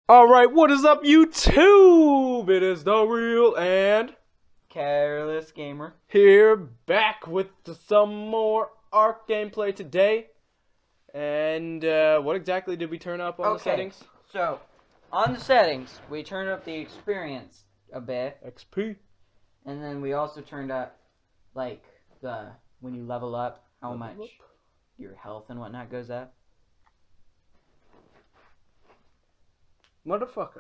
Alright, what is up, YouTube? It is The Real and Careless Gamer here back with some more Ark gameplay today. And what exactly did we turn up on the settings? So, on the settings, we turned up the experience a bit. XP. And then we also turned up, like, when you level up, how much your health and whatnot goes up. Motherfucker.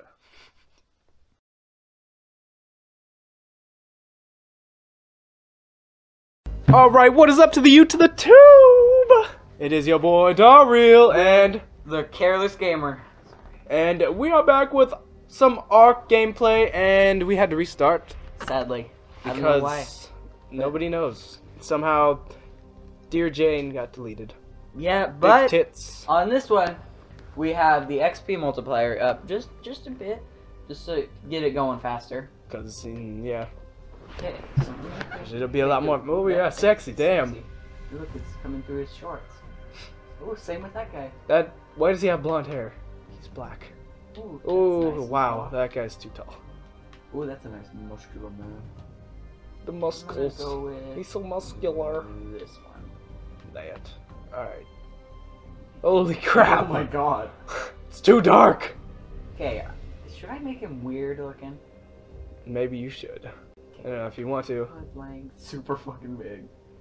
Alright, what is up to the YouTube? It is your boy, The Real and The Careless Gamer. And we are back with some Ark gameplay, and we had to restart. Sadly. I don't Because know why. nobody knows. Somehow, Dear Jane got deleted. Yeah, Big but tits. on this one, we have the XP multiplier up just a bit, just to get it going faster. Because, yeah. Okay. It'll be a lot more. Oh, yeah, sexy, damn. Sexy. Look, it's coming through his shorts. Oh, same with that guy. Why does he have blonde hair? He's black. Ooh, Oh, that's nice. wow, that guy's too tall. Ooh, that's a nice muscular man. The I'm muscles. gonna go with He's so muscular. this one. That. Alright. Holy crap. Oh my god. It's too dark. Okay, should I make him weird looking? Maybe you should. I don't know if you want to. Hood length, super fucking big.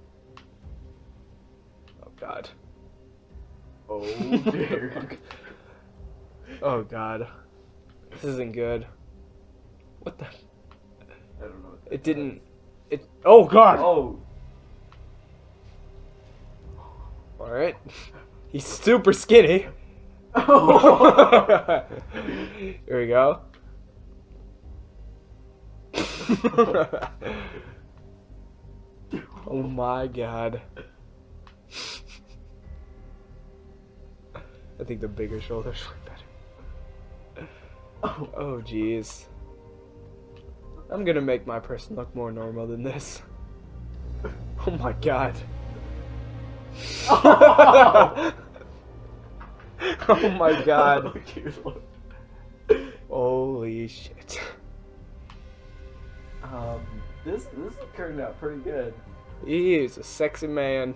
Oh, God. Oh dear. Oh, God. This isn't good. What the? I don't know. It didn't. Oh, God! Oh. Alright. He's super skinny. Oh. Here we go. Oh my god. I think the bigger shoulders look better. Oh jeez. I'm gonna make my person look more normal than this. Oh my god. Oh. Oh my god. Holy shit. This turned out pretty good. He is a sexy man.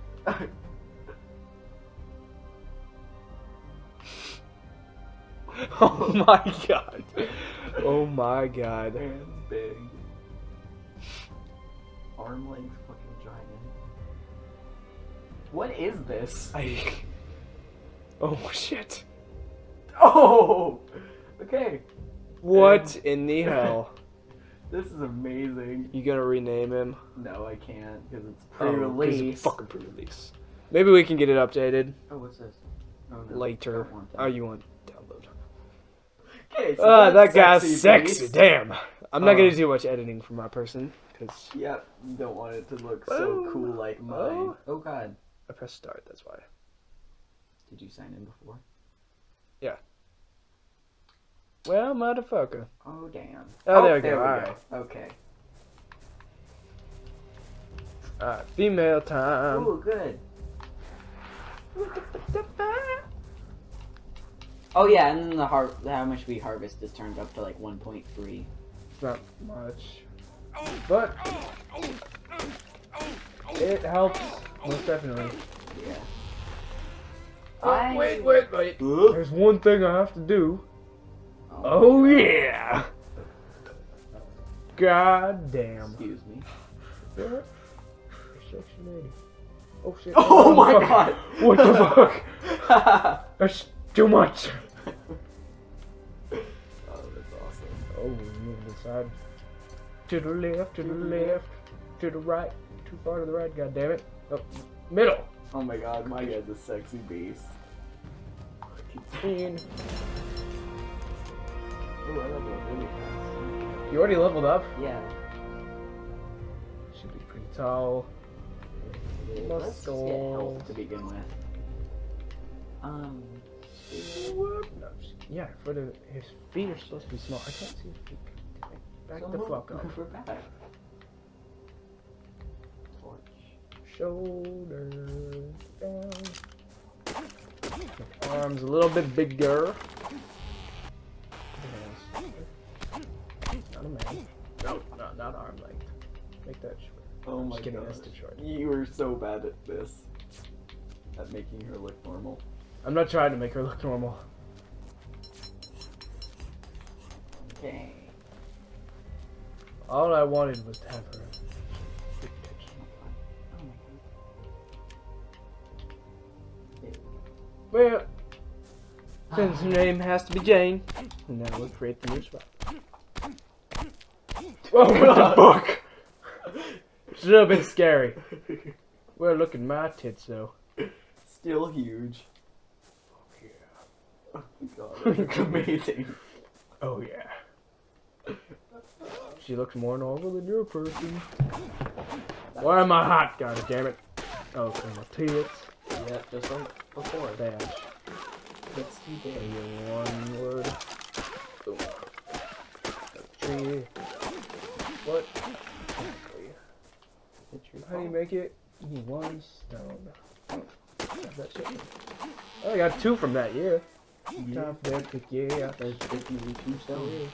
Oh my god. Oh my god. Hands big. Arm length fucking giant. What is this? Oh shit. Oh! Okay. What in the hell? This is amazing. You gonna rename him? No, I can't, because it's Oh, 'cause pre-release. it's fucking pre-release. Maybe we can get it updated Oh, what's this? Oh, no, later. don't want that. Oh, you want download? Okay, so Ah, that that's guy's sexy. beast. Damn. I'm not Oh. gonna do much editing for my person because Yep, you don't want it to look so cool like mine. Oh god. I pressed start. That's why. Did you sign in before? Yeah. Well, motherfucker. Oh damn. Oh, there we go. There we Alright. go. Okay. Alright, female time. Ooh, good. Oh yeah, and then how much we harvest is turned up to like 1.3. It's not much, but it helps most definitely. Yeah. Oh, wait. There's one thing I have to do. Oh, Oh yeah. God damn. excuse me. What? Section 80. Oh shit. Oh my fuck. god. What the fuck? That's too much. Oh, that's awesome. Oh, we're moving to the side. To the left, to the left, to the right. Too far to the right, god damn it. Oh, middle. Oh my god, my guy's a sexy beast. And Ooh, I leveled up really fast. you already leveled up? Yeah. Should be pretty tall. Let's just get Muscle. health to begin with. No, yeah, his feet are supposed to be small. I can't see his feet. Back the fuck up. We're back. Shoulders down. Arms a little bit bigger. Not a man. No, not arm length. Make that short. Oh my Just kidding, god. that's too short. You were so bad at this. At making her look normal. I'm not trying to make her look normal. Okay. All I wanted was to have her. Big pitch. Oh my god. Well, since her name has to be Jane, now we'll create the new spot. Oh, what the fuck? Should have been scary. Well, look at my tits, though. Still huge. Oh, Oh my god, that looks amazing. Oh, yeah. She looks more normal than your person. Why am I hot? God damn it. Oh, okay, my tits. Yeah, just like before. Dash. Let's do that. One word. Boom. Tree. What? How do you make it? You need 1 stone. Have that shit. Oh, I got 2 from that, yeah. Top there, pick, yeah. There's 52 stones.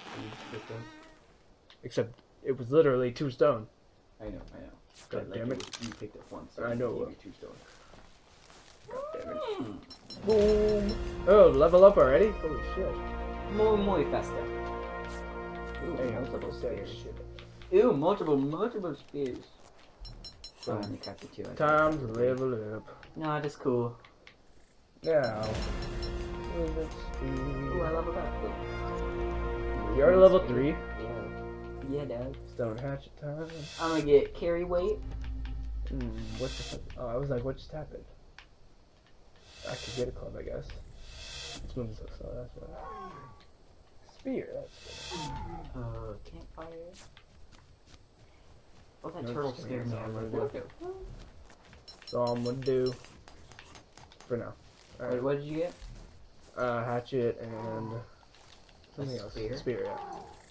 Except it was literally 2 stone. I know. God But, damn it. You picked up 1 I stone. know. You gave me 2 stones. God damn it. Boom. Oh, level up already? Holy shit. Muy festa. Ooh, Hey, I'm multiple supposed to spears. shit. Ooh, multiple spears. Oh, and they cracked it too. Time to level up. No, it is cool. Now. Ooh, I leveled up. You already level 3. Yeah. Yeah, Dad. Stone hatchet time. I'm gonna get carry weight. What the? Oh, I was like, what just happened? I could get a club, I guess. It's moving so slow. That's right. Spear. That's good. Campfire. Oh, that No, turtle just scared kidding, me. that's I'm all I'm like, gonna what the? That's all I'm gonna do. For now. Wait, Alright. what did you get? Hatchet and something else. Spear? Spear, yeah.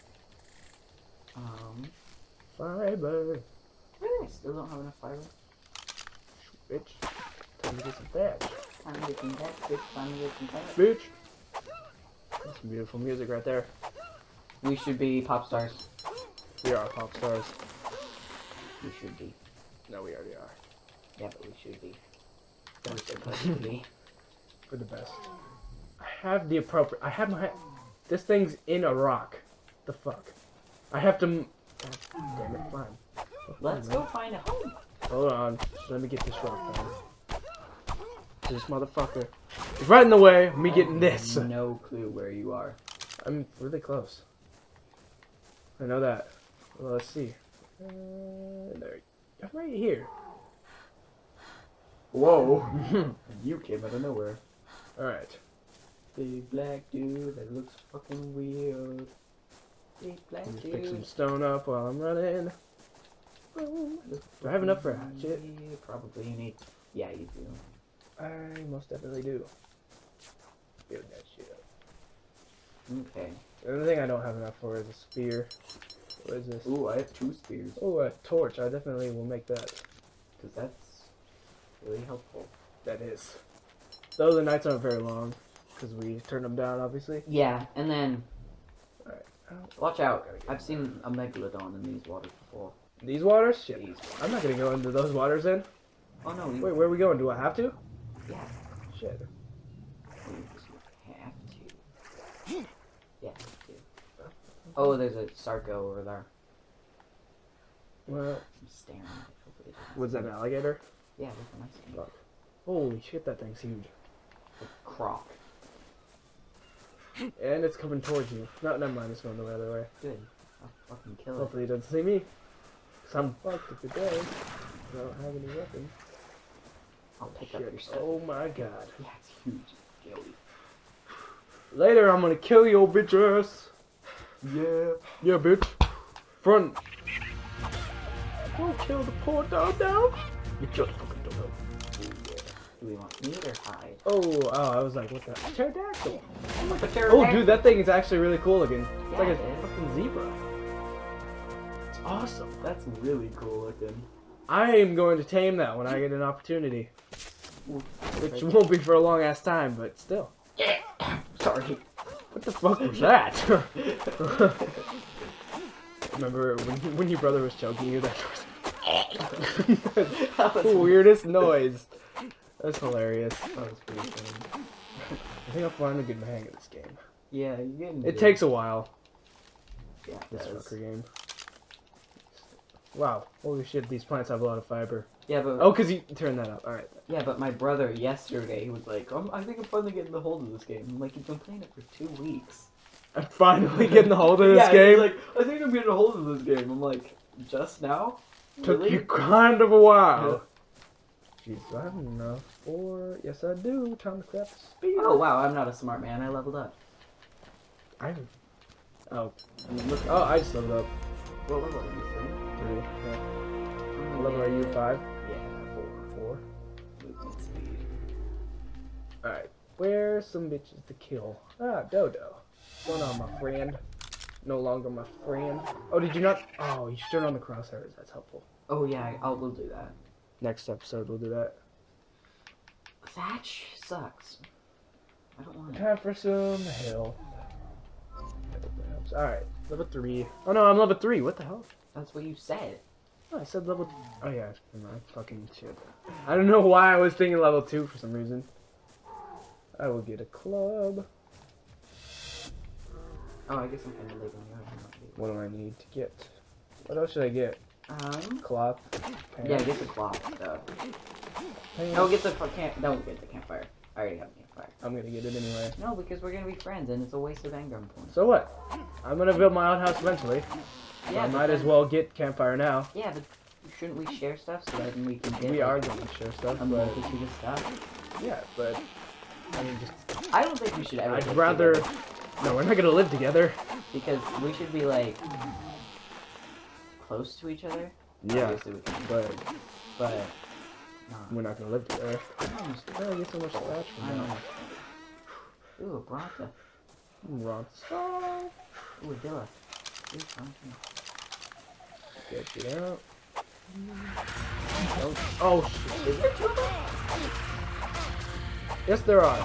Fiber. Really? I still don't have enough fiber. Bitch. Time to get some thatch. Time to get some that, bitch. Time to get some that. Bitch. That's some beautiful music right there. We should be pop stars. We are pop stars. We should be. No, we already are. Yeah, but we should be. We're supposed to be. For the best. I have the appropriate. I have my. This thing's in a rock. The fuck. I have to. God damn it, fine. Let's go find a home. Hold on. Let me get this rock down. This motherfucker is right in the way of me getting this. No clue where you are. I'm really close. I know that. Well, let's see. There. I'm right here. Whoa. You came out of nowhere. Alright. Big black dude that looks fucking weird. Big black Let me pick some dude. stone up while I'm running. Do I have enough for a hatchet? Yeah, probably you need. Yeah, you do. I most definitely do. Build that shit up. Okay. The only thing I don't have enough for is a spear. What is this? Ooh, I have 2 spears. Oh, a torch. I definitely will make that. Because that's really helpful. That is. Though the nights aren't very long, because we turn them down, obviously. Yeah, and then Alright. watch out. I've seen a megalodon in these waters before. These waters? Shit. These. I'm not gonna go into those waters then. Oh no, you Wait, where are we going? Do I have to? yeah. Shit. You have to. Yeah, you do. Oh, there's a Sarco over there. Well, I'm staring at it. Hopefully it doesn't was that see an me. alligator? Yeah, look at my skin. Fuck. Holy shit, that thing's huge. A croc. And it's coming towards you. No, never mind. It's going the other way. Good. I'll fucking kill it. Hopefully it doesn't see me. Cause I'm fucked if it does. I don't have any weapons. I'll pick up Shit. your stuff. Oh my god. Yeah, it's huge. Gilly. Later, I'm gonna kill your bitch ass. Yeah. Yeah, bitch. Front. Don't kill the poor dog now. You killed the fucking dog. Ooh, yeah. Do we want meat or hide? Oh, I was like, what the? Pterodactyl. I'm like a Oh, pterodactyl. dude, that thing is actually really cool looking. It's Yeah, like it a is. fucking zebra. It's awesome. That's really cool looking. I am going to tame that when I get an opportunity. Ooh, Which won't be for a long ass time, but still. Sorry. What the fuck was that? Remember when your brother was choking you? That was the weirdest noise. That's hilarious. That was pretty funny. I think I'll finally get the hang of this game. Yeah, you're getting It takes a while. Yeah, it This does. fucker game. Wow. Holy shit, these plants have a lot of fiber. Yeah, but Oh, because you turned that up. Alright. yeah, but my brother yesterday he was like, I think I'm finally getting the hold of this game. I'm like, you've been playing it for 2 weeks. I'm finally getting the hold of this Yeah, game. he's like, I think I'm getting a hold of this game. I'm like, just now? Took Really? you kind of a while. Jeez, do I have enough for... Yes, I do. Time to craft a spear. Oh wow, I'm not a smart man. I leveled up. I... Oh. I mean, look. Oh, I just leveled up. What level are you? 3. Yeah. 3? What level are you? 5? Yeah, 4. 4. Movement speed. Alright. Where's some bitches to kill? Ah, Dodo. What's going on, my friend? No longer my friend. Oh, did you not? Oh, you should turn on the crosshairs. That's helpful. Oh yeah, we'll do that. Next episode, we'll do that. Thatch sucks. I don't want it. Time for some health. Alright, level 3. Oh no, I'm level 3. What the hell? That's what you said. Oh, I said level... Oh yeah, never mind. Fucking shit. I don't know why I was thinking level 2 for some reason. I will get a club. Oh, I guess I'm kind of late on the What do I need to get? What else should I get? Cloth. Yeah, get the cloth stuff. Pants. No, get the don't get the campfire. I already have a campfire. I'm gonna get it anyway. No, because we're gonna be friends, and it's a waste of engram points. So what? I'm gonna build my own house eventually. Yeah, I but might as then- well get campfire now. Yeah, but shouldn't we share stuff so that we can get We like, are going to share stuff, a but multitude of stuff? yeah, but I mean, just I don't think we should ever. I'd live rather. together, No, we're not gonna live together. because we should be like close to each other. Yeah, Obviously we can, but but no. we're not gonna live together. I get so much scratch I from don't know. that. Ooh, a Bronta. Ron, Ooh, a Dilla. Ooh, Bronta. get you out. Oh shit! Is there 2 of them? Yes, there are.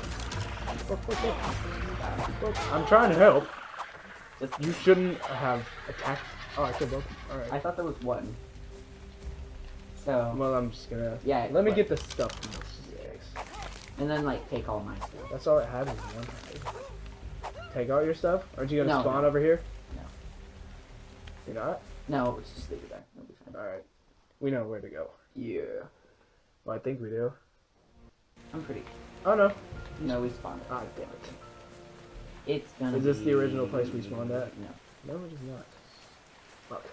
I'm trying to help. Just, You shouldn't have attacked. Oh, I killed both. All right. I thought there was 1. So, Well, I'm just gonna. yeah. Let me but- get the stuff from this place. And then like take all my stuff. That's all it had was one. Take all your stuff? Aren't you gonna No. spawn over here? No. You're not? No, it's just leave it there. It'll be fine. Alright. We know where to go. Yeah. Well, I think we do. I'm pretty. Oh no. No, we spawned it. Ah, damn it. It's gonna. Is this the be- original place we spawned at? No. No, it is not. Fuck.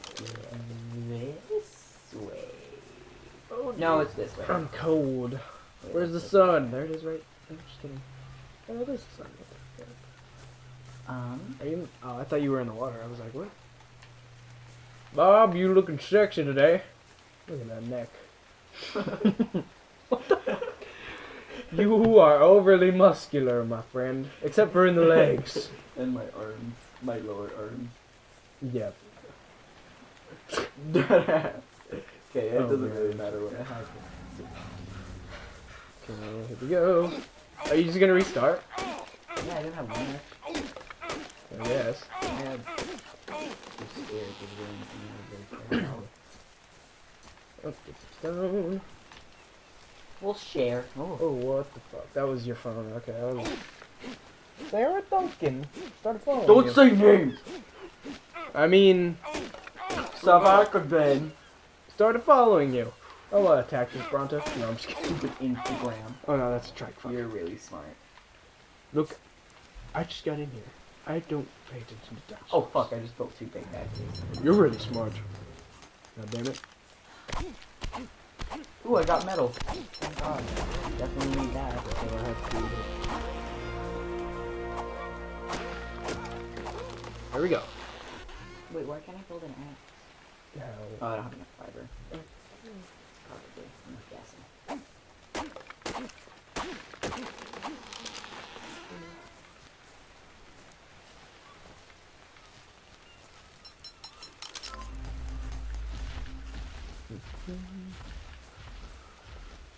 This way. Oh, No, it's this way. I'm cold. Wait, Where's the that's sun? There it is, right? I'm just kidding. Oh, there's the sun. What the fuck? Are you? Oh, I thought you were in the water. I was like, what? Bob, you looking sexy today. Look at that neck. What the fuck? You are overly muscular, my friend. Except for in the legs. And my arms, my lower arms. Yeah. Okay, it Oh, doesn't man. really matter what I have. Okay, here we go. Are you just gonna restart? Yeah, I didn't have one left. Yes. I had. I'm scared because we're in the Oh, get some stone. We'll share. Oh. Oh, what the fuck? That was your phone. Okay, I was. Sarah Duncan. Start following Don't you. say names! I mean, Savakaben. started following you. Oh, attack this Bronto. No, I'm just kidding. Stupid Instagram. Oh no, that's a trike. Fuck. You're really smart. Look, I just got in here. I don't pay attention to that. Oh fuck, I just built 2 big batteries. You're really smart. God damn it. Ooh, I got metal. Thank god. Definitely need that. So I have to. There we go. Wait, why can't I build an axe? Now, Oh, I don't have enough fiber. Probably. I'm guessing.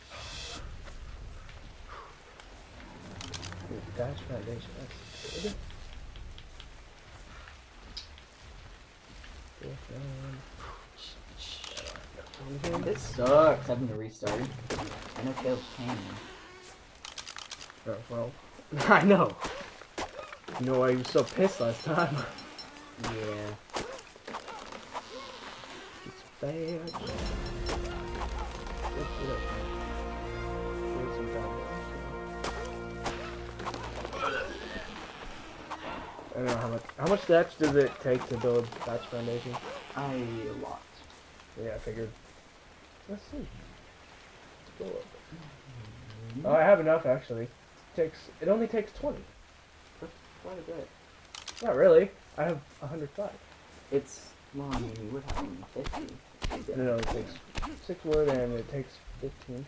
Thatch foundation. That's good. This sucks having to restart. I know Caleb's pain. Oh, well, I know. You know why you were so pissed last time? Yeah. It's bad. I don't know how much thatch does it take to build thatch foundation? A lot. Yeah, I figured. Let's see. Let's go up. Oh, I have enough actually. It only takes 20. That's quite a bit. Not really. I have 105. It's, well, I mean, you would have 50. No, it takes 6 wood and it takes 15.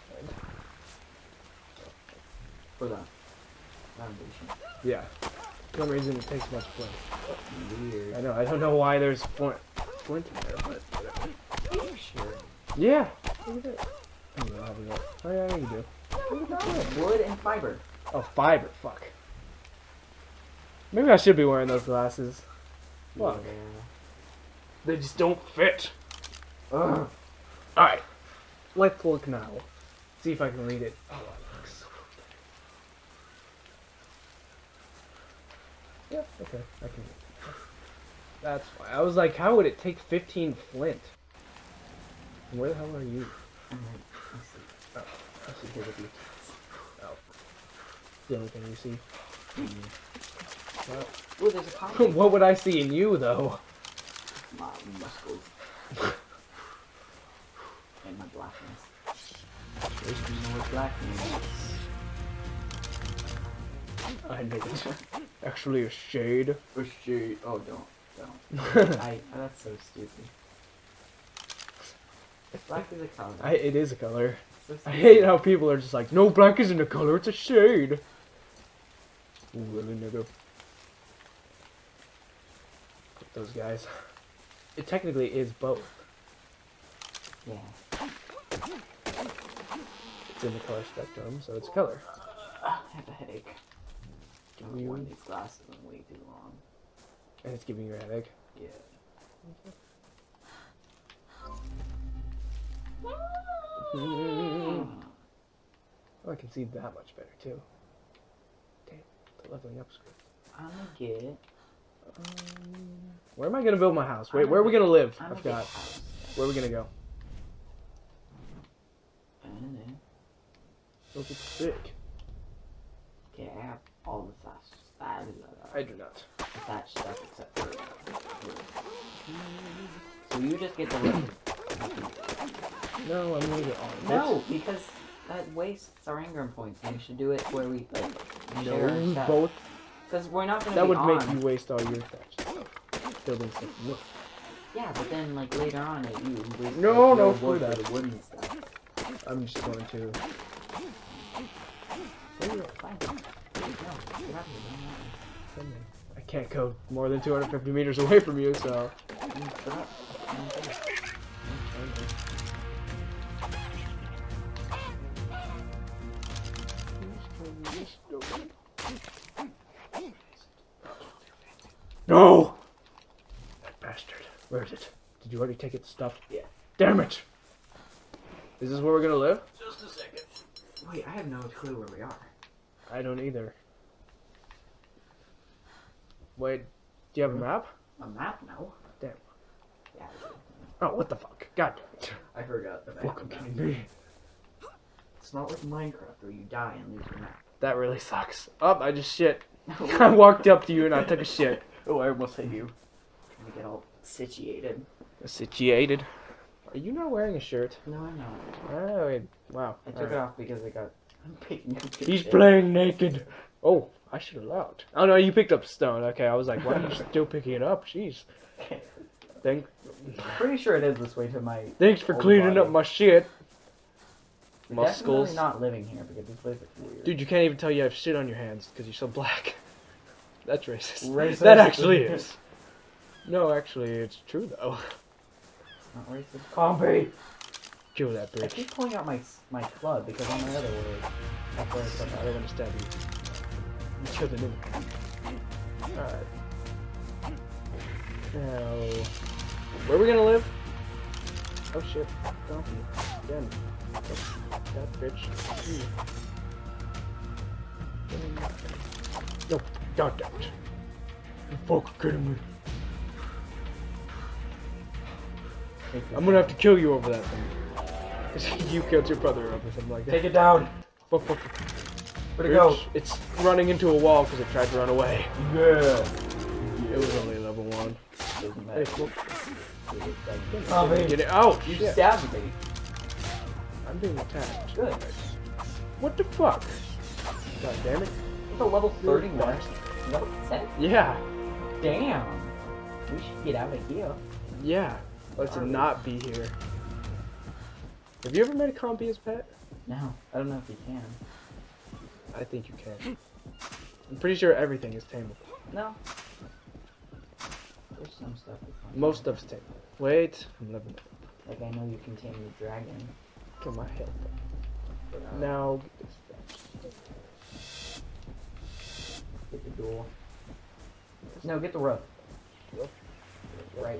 For the foundation. Yeah. For some reason it takes much flint. Weird. I know. I don't know why there's flint in there, but whatever. Sure. Yeah. Look at that. I don't know how to do that. Oh yeah, you do. Look at that. Wood and fiber. Oh, fiber. Fuck. Maybe I should be wearing those glasses. Fuck. Yeah. They just don't fit. Ugh. Alright. Let's look now. See if I can read it. Oh, it looks so good. Yeah, okay. I can read it. That's why. I was like, how would it take 15 flint? Where the hell are you? I'm like, let's see. Oh, I should get with you. oh. The only thing you see. Oh, there's a comic. What would I see in you, though? My muscles. And my blackness. You know what black means? I knew it. Actually, a shade. For sure. Oh, don't. That's so stupid. Black is a color. It is a color. So I stupid. hate how people are just like, no, black isn't a color, it's a shade. Ooh, really, nigga. Fuck those guys. It technically is both. Yeah. It's in the color spectrum, so it's color. I have a headache. Do I've you? worn these glasses in way too long. And it's giving you a headache. Yeah. Oh, I can see that much better too. Damn, the leveling up script. I'm gonna get. Where am I gonna build my house? Wait, where are we gonna live? I'm I gonna forgot. get a house. Where are we gonna go? And then, Look, it's big. okay, I have all the I do not. thatch stuff except for. So you just get the live. No, I'm gonna get all of it. No, because that wastes our Ingram points, and we should do it where we like share our No, stuff. both. Because we're not gonna That be would on. make you waste all your thatch stuff. Building stuff. Look. Yeah, but then like later on, you waste No, like, no, your screw wood that. for the wooden stuff. I'm just going to. Fine. No, get out of here. Don't I can't go more than 250 meters away from you, so. Shut up. No! That bastard. Where is it? Did you already take its stuff? Yeah. Damn it! Is this where we're gonna live? Just a second. Wait, I have no clue where we are. I don't either. Wait, do you have a map? A map now? Damn. Yeah. Oh, what the fuck? God damn it. I forgot that I Fucking have a kidding map. me. It's not like Minecraft where you die and lose your map. That really sucks. Oh, I just shit. I walked up to you and I took a shit. Oh, I almost hit you. Trying to get all situated. Situated. Are you not wearing a shirt? No, I'm not. Oh, wait. Wow. I took it off because I got. I'm picking up your He's shit. playing naked. Oh, I should have looked. Oh no, you picked up stone. Okay, I was like, why are you still picking it up? Jeez. I'm pretty sure it is this way to my. Thanks for old cleaning body. up my shit. We're definitely Muscles. not living here because this place is weird. Dude, you can't even tell you have shit on your hands because you're so black. That's racist. Racist. That actually is. No, actually, it's true though. Not racist. Compy. Kill that I bitch. keep pulling out my club because on my other word. That's why I don't want to stab you. You killed the nigga. Alright. Now. Where are we gonna live? Oh shit. Donkey. Again. That bitch. No, god damn it. You fucking kidding me. I'm gonna have to kill you over that thing. Cause you killed your brother over something like that. Take it down. Fuck, fuck. Where'd it go? It's running into a wall because it tried to run away. Yeah. It was only level 1. Doesn't Hey, matter. look. Oh, man. Get it out! You Shit. stabbed me. I'm being attacked. Good. What the fuck? God damn it. It's a level 31. Is that what it said? Yeah. Damn. We should get out of here. Yeah. Let's not be here. Have you ever made a compy as pet? No, I don't know if you can. I think you can. I'm pretty sure everything is tameable. No. There's some stuff that's not. Most stuff's tameable. Wait, I'm leveling up. Like I know you can tame the dragon. Get my health up. Now, get this Get the door. No, get the rope. Rope? Right.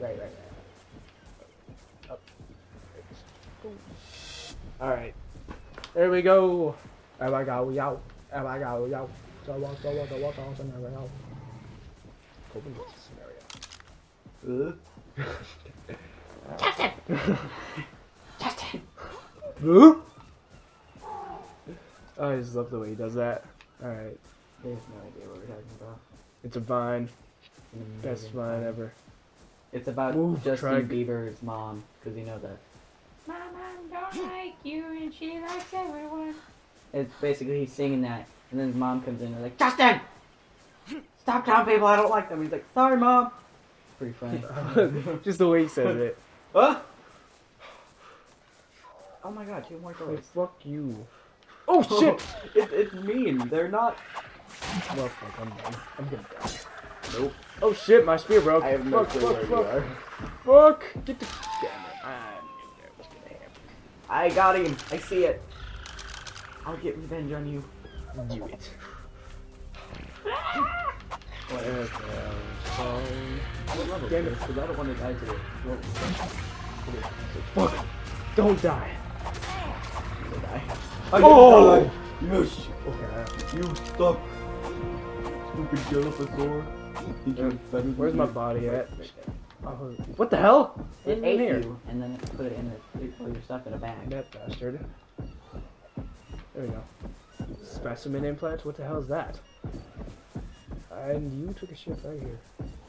Alright. There we go. There we go, yo. There we go, yo. So what, scenario? Open this scenario. Justin! Justin! I just love the way he does that. Alright. They have no idea what we're talking about. It's a vine. Best vine ever. It's about Move, Justin Treg. Bieber's mom, because you know that. My mom don't like you and she likes everyone. It's basically he's singing that, and then his mom comes in and like, Justin! Stop telling people I don't like them. He's like, sorry, mom. Pretty funny. Just the way he says it. Huh? Oh my god, 2 more Hey, doors. fuck you. Oh shit! It's mean. They're not. Well, fuck, I'm done. I'm gonna die. Nope. Oh shit, my spear broke. I have no Fuck, clue fuck, where you fuck. are. Fuck! Get the. Damn it. I knew that was gonna happen. I got him. I see it. I'll get revenge on you. Do it. Whatever. I would love it. Damn it. Because I don't want to die to it. Fuck! Don't die. Don't die. Oh! Yes! Okay. You stuck. Stupid Dilophosaur. Where's my body at? Oh, what the hell? It In ate here. you, and then it put it in all your stuff in a bag. That bastard. There we go. Specimen implants? What the hell is that? And you took a shit right here.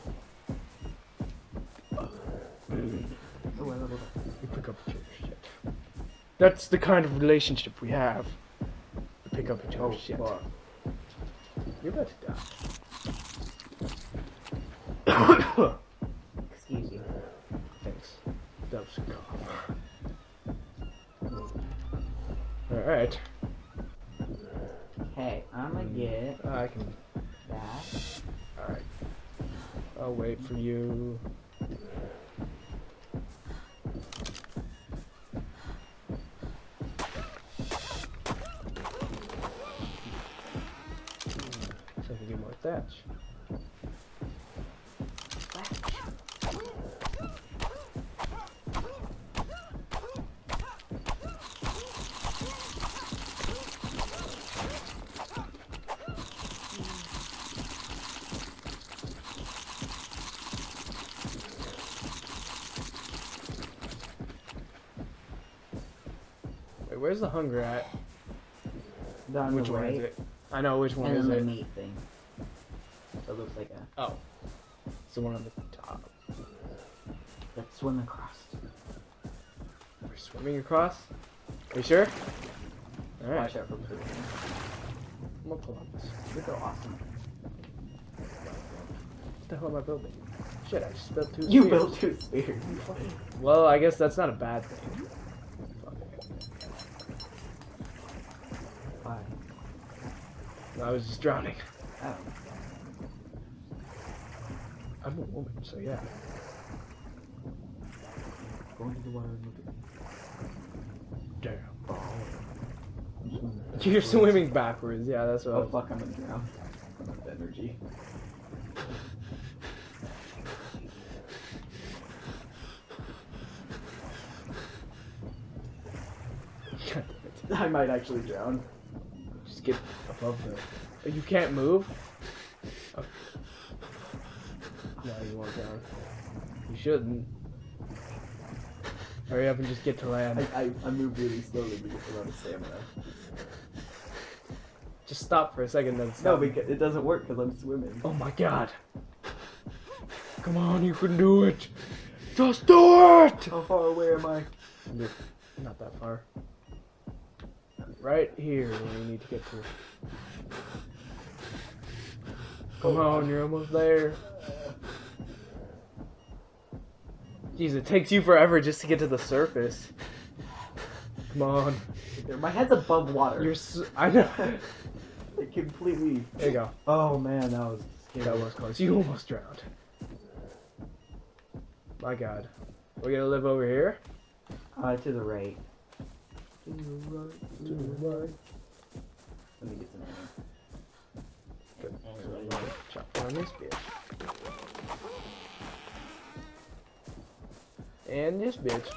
Oh, I leveled up. You pick up each other's shit. That's the kind of relationship we have. We pick up each other's shit. fuck. You're about to die. Excuse you. Thanks. That was a cough. Alright. Okay, I'm gonna get I can. that. Alright. I'll wait for you. So I can get more thatch. Wait, where's the hunger at? Down Which the one right, is it? I know which one and is then it. the meat thing. So it looks like a Oh. It's the one on the top. let's swim across. We're swimming across? Are you sure? Alright. Watch out for poop. I'm gonna pull on this. These are awesome. What the hell am I building? Shit, I just built 2 You spears. built 2 spears. Well, I guess that's not a bad thing. Fuck it. Why? I was just drowning. Oh. I'm a woman, so yeah. Go into the water and look at me. Damn. I'm swimming. You're swimming backwards, yeah, that's what I Oh was... fuck, I'm gonna drown. I'm out of energy. I might actually drown. Just get above the... You can't move? Oh. No, you won't drown. You shouldn't. Hurry up and just get to land. I move really slowly because I'm out of stamina. Just stop for a second then stop. No, because it doesn't work because I'm swimming. Oh my god. Come on, you can do it. Just do it! How far away am I? You're not that far. Right here where you need to get to. Come on, you're almost there. Jeez, it takes you forever just to get to the surface. Come on. My head's above water. You're I know. It completely... There you go. Oh man, that was scary. That was close. You almost drowned. My god. We're gonna live over here? To the right. To the right. Let me get some air. Good. Chop down this bitch. And this bitch.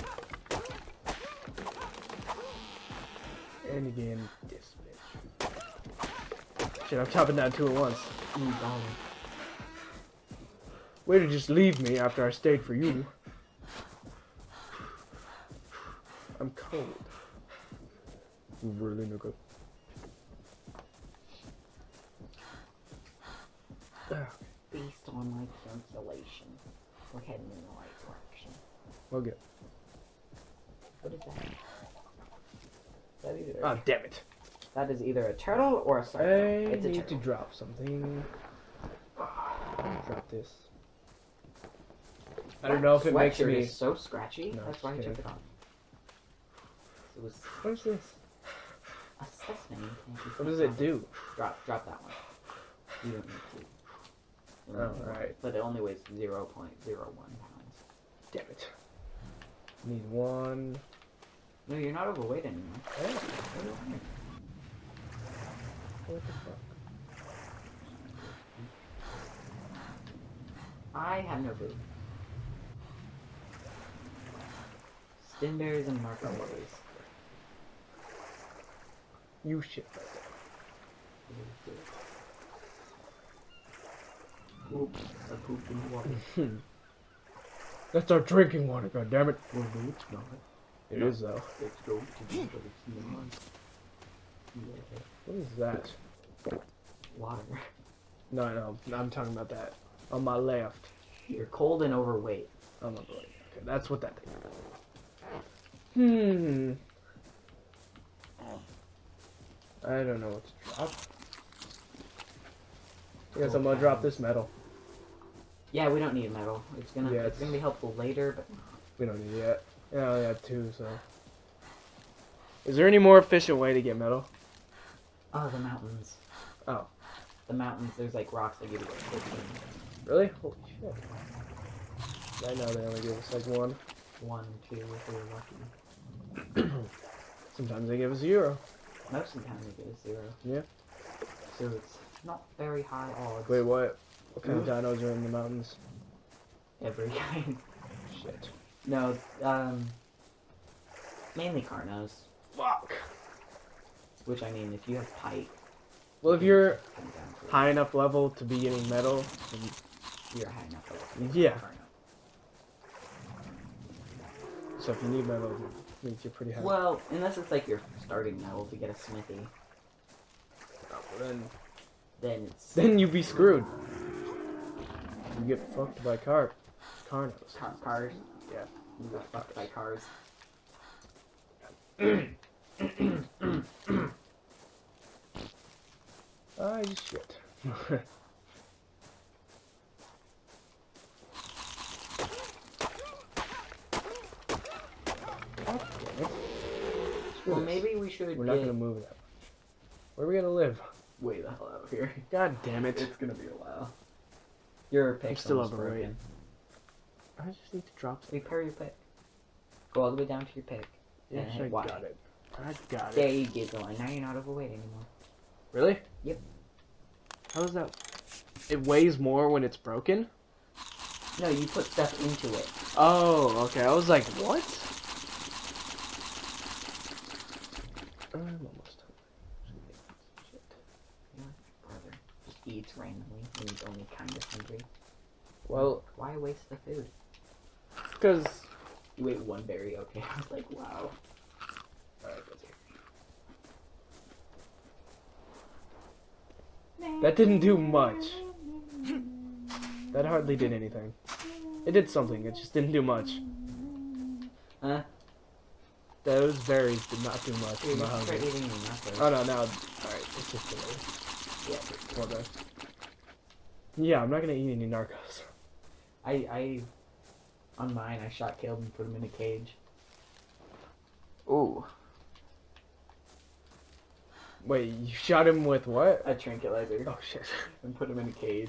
And again, this bitch. Shit, I'm chopping down two at once. Way to just leave me after I stayed for you. I'm cold. Really no good. Based on my calculation, we're heading in the right direction. We'll get. What is that? That either. Oh, damn it. That is either a turtle or a I circle. It's a need to turtle. drop something. Drop this. I don't know if it makes Sweatshirt me. is so scratchy. No, That's why I just took kidding. it off. It was What is this? a specimen. What does it do? Drop that one. You don't need to. You Oh, don't need alright. one. But it only weighs 0.01 pounds. Damn it. Need one. No, you're not overweight anymore. Oh, what the fuck? I have no food. Stinberries and marshmallows. You shit right Oops, I pooped in the water. there. That's our drinking water, goddammit. Well, no, it's not. It is though. Let's go to the other What is that? water. No, I'm talking about that. On my left. You're cold and overweight. On my right. Okay, that's what that thing is. I don't know what to drop. I guess I'm gonna drop this metal. Yeah, we don't need metal. It's gonna Yeah, it's gonna be helpful later, but We don't need it yet. Yeah, I only have two, so. Is there any more efficient way to get metal? oh, the mountains. Oh. The mountains, there's like rocks that give you like 15. Really? Holy shit. I know they only give us like one. 1, 2, if we're lucky. Sometimes they give us 0. Most of the time they give us 0. Yeah. So it's not very high odds. Wait, what? What kind of dinos are in the mountains? Every kind. Shit. No, mainly Carnos. Fuck. Which I mean, if you have pike, Well, if you're come down to high enough level to be getting metal, then you're high enough level. Yeah. Carno. so if you need metal, it means you're pretty high. Well, unless it's like your starting metal to get a smithy, Oh, well, then it's then you be screwed. You get fucked by carnos. cars. Yeah. You get fucked by cars. Ah, you shit. Well, maybe we should We're not get gonna move that much. Where are we gonna live? way the hell out of here. God damn it. It's gonna be a while. Your pick's still almost overweight. broken. I just need to drop some. Repair your pick. Go all the way down to your pick. Yes, and I hit Y. got it. I got There it. you get going. Now you're not overweight anymore. Really? Yep. How is that? It weighs more when it's broken? No, you put stuff into it. Oh, okay. I was like, what? I'm almost done. Shit. Yeah, brother just eats randomly when he's only kind of hungry. Well, Why waste the food? because... You ate one berry, okay. I was like, wow. Alright, that didn't do much. That hardly did anything. It did something, it just didn't do much. Huh? Those berries did not do much. Dude, I'm you not start hungry. eating your nachos. Oh no, now... Alright, it's just delay. Yeah. Well done. Yeah, I'm not gonna eat any narcos. On mine, I shot Caleb and put him in a cage. Ooh. Wait, you shot him with what? A tranquilizer. Oh shit. And put him in a cage.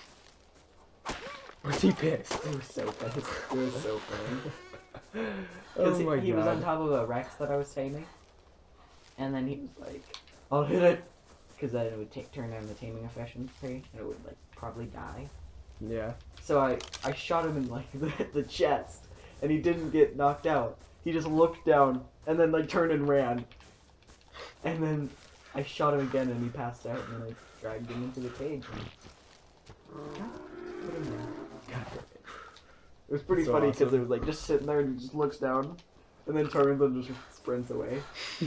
Was he pissed? It was so pissed. It was so funny. Oh my he was on god. top of a Rex that I was taming. And then he was like, I'll hit it. Because then it would turn on the taming efficiency and it would like probably die. Yeah. So I shot him in like the chest. And he didn't get knocked out. He just looked down and then like turned and ran. And then I shot him again and he passed out and then I dragged him into the cage. And put him there. God damn it. It was pretty So funny because awesome. it was like just sitting there and he just looks down and then turns and just sprints away.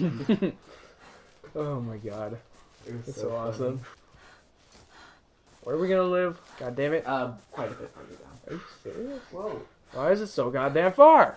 Oh my god. It was That's so so funny. awesome. Where are we gonna live? God damn it. Quite a bit further down. Are you serious? Whoa. Why is it so goddamn far?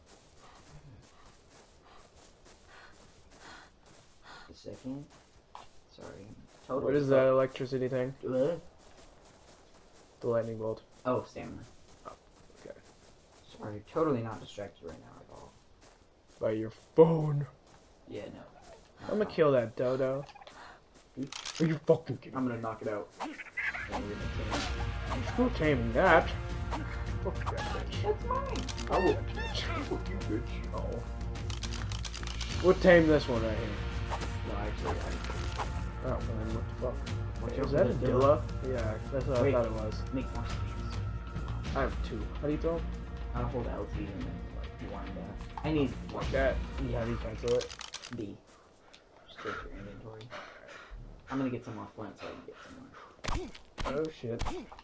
A second. Sorry. Totally. What is that electricity thing? What? The lightning bolt. Oh, stamina. Oh, okay. Sorry, totally not distracted right now at all. By your phone. Yeah, no. I'm gonna kill that dodo. Are you fucking kidding? I'm gonna knock it out. I'm still taming that. Fuck that bitch. That's mine. I will. Fuck you, bitch. Oh. We'll tame this one right here. No, actually, Oh man, what the fuck? Watch Wait, out is for that a the Dilla? Yeah, that's what Wait. I thought it was. make more space. I have two. How do you throw 'em? I'll hold LT and then like wind up. I need one. Like that. How do you cancel it? B. Just go to your inventory. I'm gonna get some off Flint so I can get some more. Oh shit.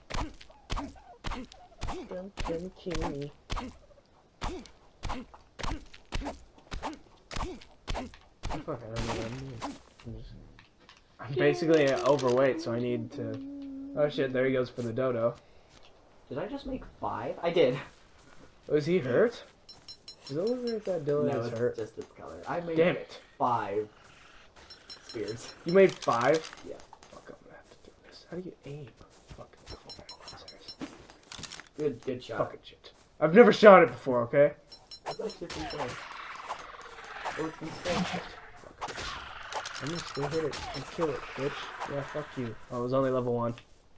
Don't kill me. Oh, fuck, I don't know what I'm doing. I'm basically overweight, so I need to... Oh shit, there he goes for the dodo. Did I just make 5? I did. Was he hurt? Is it looking like that Dylan No, is it's hurt? just its color. I made Damn it. 5 spears. You made 5? Yeah. Fuck, I'm gonna have to do this. How do you aim? Fucking Good shot. fucking shit. I've never shot it before, okay? That's actually pretty good. Oh, it's mistake. I'm gonna still hit it and kill it, bitch. Yeah, fuck you. Oh, it was only level 1.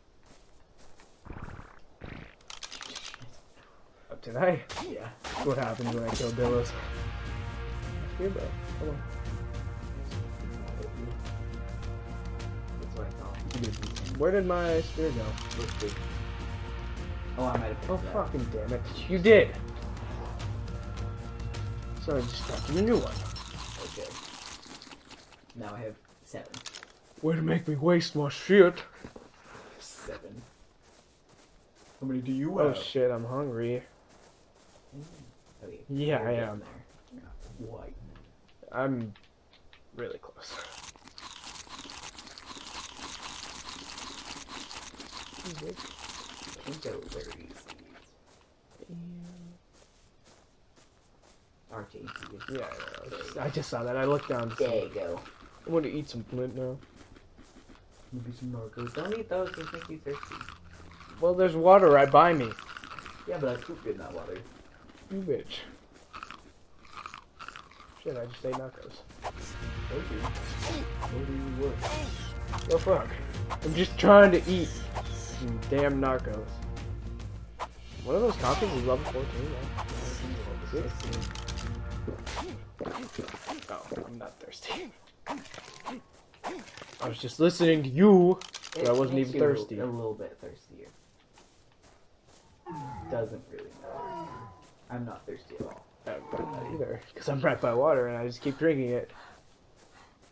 Oh, did I? Yeah. That's what happens when I kill Dillas. Here, bro. Come on. That's what I thought. Where did my spear go? Looks good. Oh, I might have picked Oh, that. fucking damn it. You did! So I just got you a new one. Okay. Now I have 7. Way to make me waste my shit. 7. How many do you Oh have? shit, I'm hungry. Okay. Yeah, you're I getting am. there. White. I'm really close. Pinto berries. RT. Yeah, I just saw that. I looked down. To There see. you go. I want to eat some flint now. Maybe some narcos. Don't eat those, those make you thirsty. Well, there's water right by me. Yeah, but I poop good in that water. You bitch. Shit, I just ate nachos. Told you. Told you you would. Oh fuck. I'm just trying to eat some damn narcos. One of those copies is level 14 now. Oh, I'm not thirsty. I was just listening to you, but I wasn't makes even you thirsty. A little bit thirstier. Doesn't really matter. I'm not thirsty at all. I'm not either, because I'm right by water and I just keep drinking it.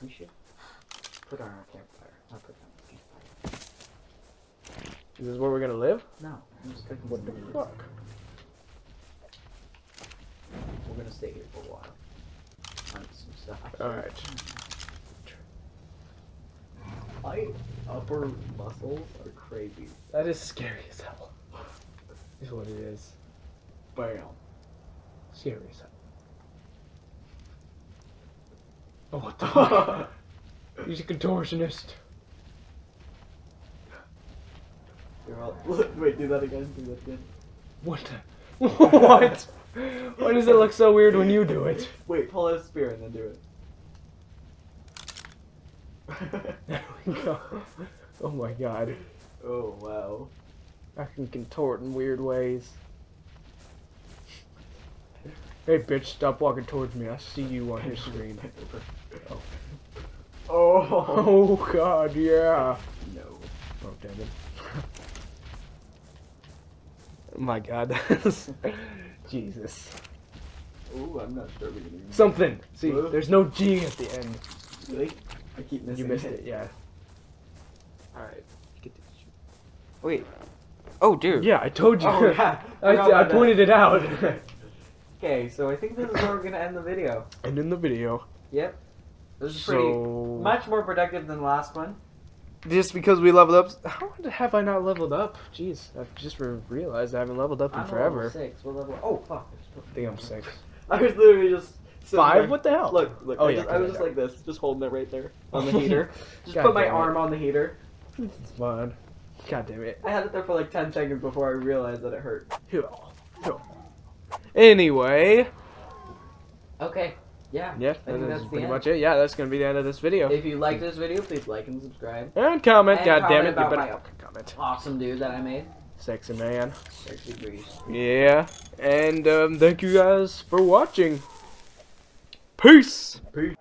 We should put on our campfire. I'll put on the campfire. Is this where we're gonna live? No, I'm just cooking What the some meat. fuck? We're gonna stay here for a while. Hunt some stuff. Alright. My upper muscles are crazy. That is scary as hell. Is what it is. Bam. Scary as hell. Oh, what the fuck? He's a contortionist. You're all, wait, do that again. Do that again. What the? What? Why does it look so weird when you do it? Wait, pull out a spear and then do it. There we go. Oh my god. Oh wow. I can contort in weird ways. Hey bitch, stop walking towards me. I see you on your screen. Oh. Oh. Oh god, yeah. No. Oh damn it. My god. Jesus. Ooh, I'm not sure we can even. Something. See, Huh? there's no G at the end. Really? I keep missing You missed it, yeah. Alright. Get this. Wait. Oh, dude. Yeah, I told you. Oh yeah. I pointed it out. Okay, so I think this is where we're gonna end the video. And in the video. Yep. This is pretty So much more productive than the last one. just because we leveled up, how have I not leveled up? Jeez, I've just realized I haven't leveled up in I'm forever. level 6. What level? Oh fuck! I think I'm 6. I was literally just sitting 5? there. What the hell? Look. Oh, I, yeah, just, I was just okay. like this, just holding it right there on the heater. Just God put my damn it. arm on the heater. It's fine. God damn it. I had it there for like 10 seconds before I realized that it hurt. Anyway, Okay. Yeah. yeah, think that's that's the pretty end. much it. Yeah, that's gonna be the end of this video. If you liked this video, please like and subscribe. And comment. And God damn comment it, you about better my- fucking comment. Awesome dude that I made. Sexy man. Sexy Grease. Yeah, and thank you guys for watching. Peace. Peace.